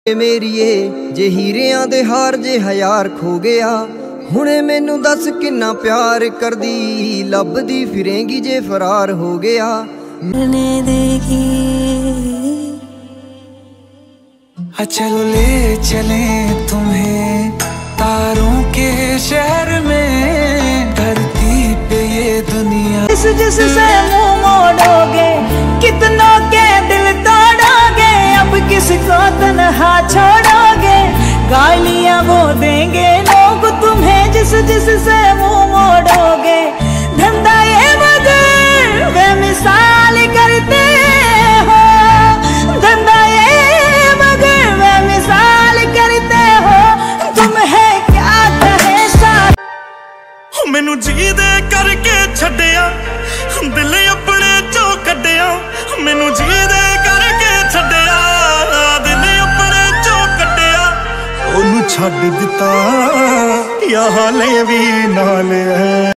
मेरीए जे हीरियां दे हार जे हयार खो गया हुणे मैनू दस किन्ना प्यार कर दी लभदी फिरेंगी जे फरार हो गया मरने देगी। चलो ले चले तुम्हें तारों के शहर में, धरती पे ये दुनिया जिससे मुंह मोड़ोगे कितनों के दिल तोड़ोगे, अब किसको तन्हा छोड़ोगे, गालियां वो देंगे लोग तुम्हें जिससे मुंह मोड़ोगे। धंधा ये मगर वे मिसाल करते हो, धंधा ये मगर वे मिसाल करते हो, तुम्हें क्या कहे साथ। मैनू जी दे करके छड्डिया दिल अपने चो कड्डिया, मैनू जी दे करके छड्डिया दिल अपने चो कड्डिया, ओनू छड्ड दिता या हाले भी नाल है।